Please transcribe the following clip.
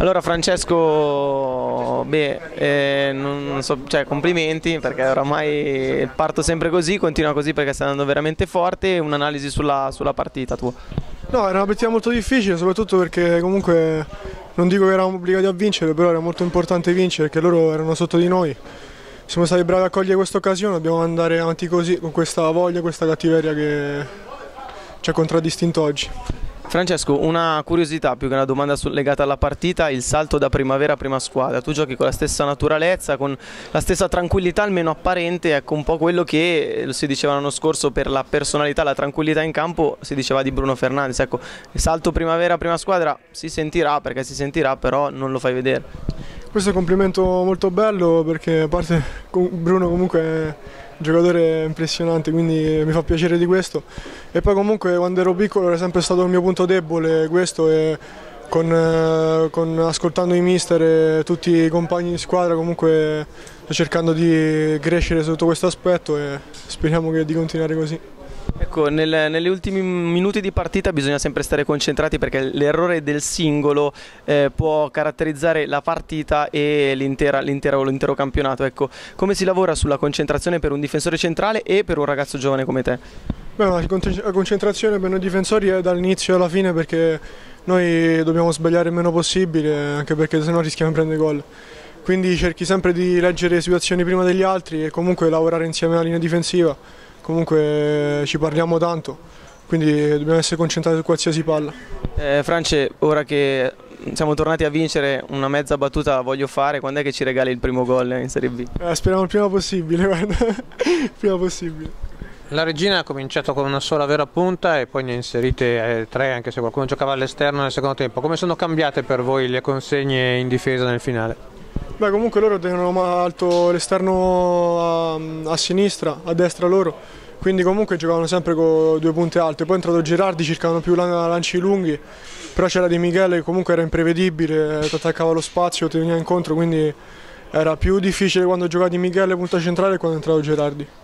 Allora Francesco, non so, cioè, complimenti perché oramai parto sempre così, continua così perché stai andando veramente forte. Un'analisi sulla partita tua. No, era una partita molto difficile, soprattutto perché comunque non dico che eravamo obbligati a vincere, però era molto importante vincere perché loro erano sotto di noi. Siamo stati bravi a cogliere questa occasione, dobbiamo andare avanti così, con questa voglia, questa cattiveria che ci ha contraddistinto oggi. Francesco, una curiosità più che una domanda legata alla partita, il salto da primavera a prima squadra. Tu giochi con la stessa naturalezza, con la stessa tranquillità almeno apparente, ecco un po' quello che lo si diceva l'anno scorso per la personalità, la tranquillità in campo, si diceva di Bruno Fernandes. Ecco, il salto primavera a prima squadra si sentirà perché si sentirà, però non lo fai vedere. Questo è un complimento molto bello perché a parte Bruno comunque è un giocatore impressionante, quindi mi fa piacere di questo. E poi comunque quando ero piccolo era sempre stato il mio punto debole questo, e ascoltando i mister e tutti i compagni di squadra comunque sto cercando di crescere sotto questo aspetto e speriamo di continuare così. Ecco, negli ultimi minuti di partita bisogna sempre stare concentrati perché l'errore del singolo può caratterizzare la partita e l'intero campionato. Ecco, come si lavora sulla concentrazione per un difensore centrale e per un ragazzo giovane come te? Beh, la concentrazione per noi difensori è dall'inizio alla fine perché noi dobbiamo sbagliare il meno possibile, anche perché sennò rischiamo di prendere gol. Quindi cerchi sempre di leggere le situazioni prima degli altri e comunque lavorare insieme alla linea difensiva. Comunque ci parliamo tanto, quindi dobbiamo essere concentrati su qualsiasi palla. France, ora che siamo tornati a vincere, una mezza battuta la voglio fare. Quando è che ci regali il primo gol in Serie B? Speriamo il prima possibile, guarda. Il prima possibile. La Regina ha cominciato con una sola vera punta e poi ne ha inserite tre, anche se qualcuno giocava all'esterno nel secondo tempo. Come sono cambiate per voi le consegne in difesa nel finale? Beh, comunque loro tengono alto l'esterno a sinistra, a destra loro, quindi comunque giocavano sempre con due punte alte. Poi è entrato Gerardi, cercavano più lanci lunghi, però c'era Di Michele che comunque era imprevedibile, ti attaccava lo spazio, ti veniva incontro, quindi era più difficile quando giocava Di Michele punta centrale e quando è entrato Gerardi.